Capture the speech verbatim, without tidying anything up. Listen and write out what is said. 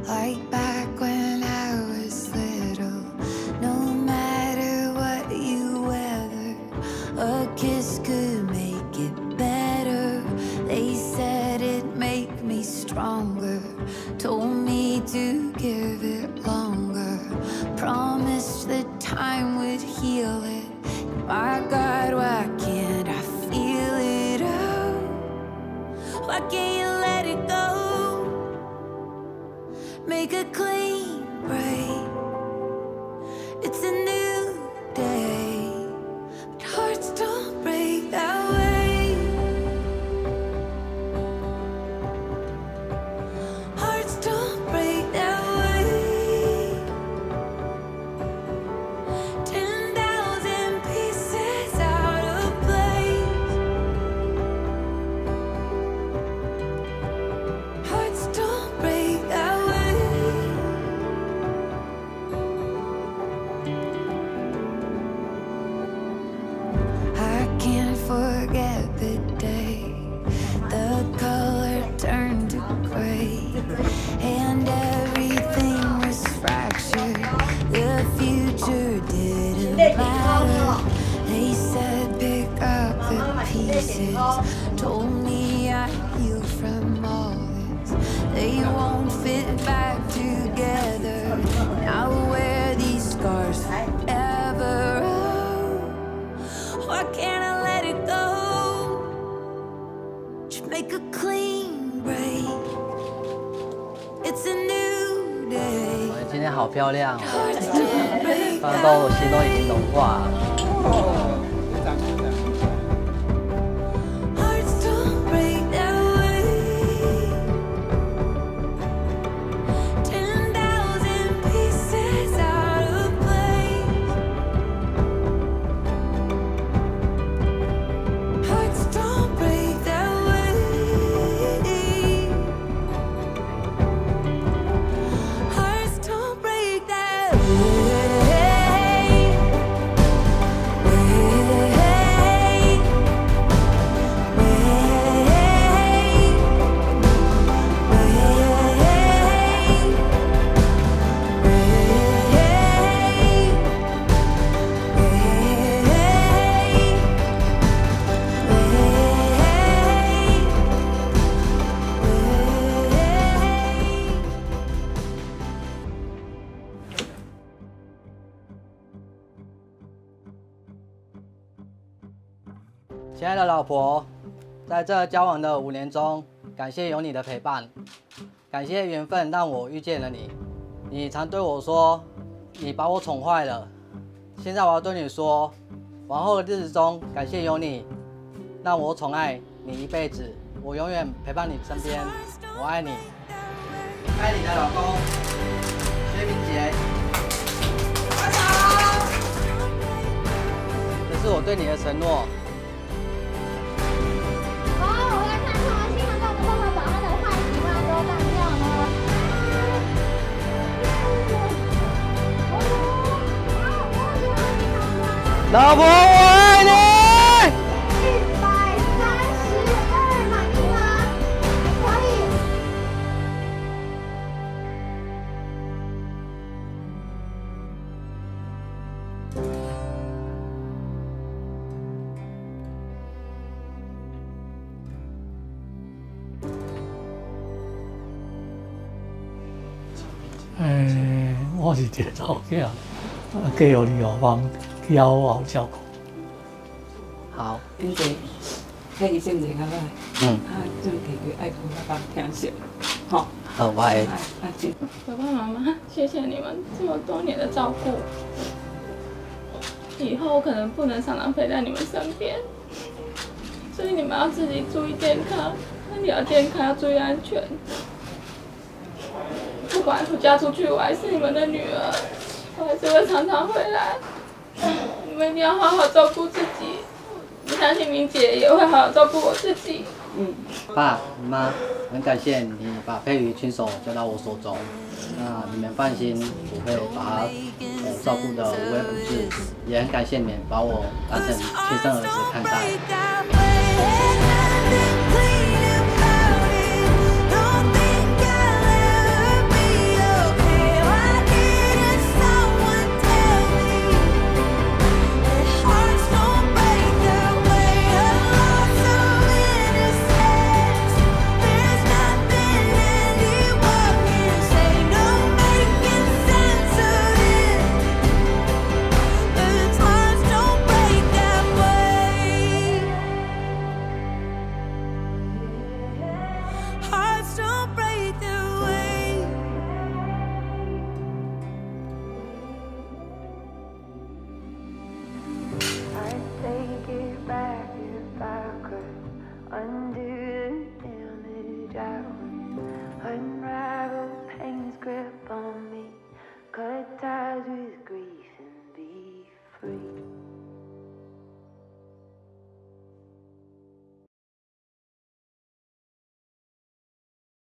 Like back when I was little, no matter what you weather, a kiss could make it better. They said it'd make me stronger, told me to give it longer, promised that time would heal it. My God, why can't I feel it out? Why can't you let it go? Make a clean break. It's a new day, but hearts don't break that way. Hearts don't break that way. Ten thousand pieces out of place. Hearts don't break that way. Forget the day the color turned to gray and everything was fractured. The future didn't matter. They said pick up the pieces, told me I'd heal from all this. They won't fit back together. Now I wear these scars forever. Oh, why can't I let it go? Just make a clean break. It's a new day. 今天好漂亮哦，翻到我心都已经融化了。 亲爱的老婆，在这交往的五年中，感谢有你的陪伴，感谢缘分让我遇见了你。你常对我说，你把我宠坏了。现在我要对你说，往后的日子中，感谢有你，让我宠爱你一辈子，我永远陪伴你身边，我爱你。爱你的老公，薛明杰。这是我对你的承诺。 老婆，我爱你。一百三十二满意吗？可以。 诶，我是一个查某囝，啊，加有你后方。 以后我好照顾。 好。 因姐，迄医生就较歹。 嗯。 啊，这个给爱讲爸爸听说，好。 好，我会。 爸爸妈妈，谢谢你们这么多年的照顾。以后可能不能常常陪在你们身边，所以你们要自己注意健康，身体要健康，要注意安全。不管我嫁出去，我还是你们的女儿，我还是会常常回来。 你们一定要好好照顾自己，我相信明姐也会好好照顾我自己。 嗯，爸妈，很感谢你把佩瑜亲手交到我手中，那你们放心，我会把她呃照顾得无微不至，也很感谢你们把我当成亲生儿子看待。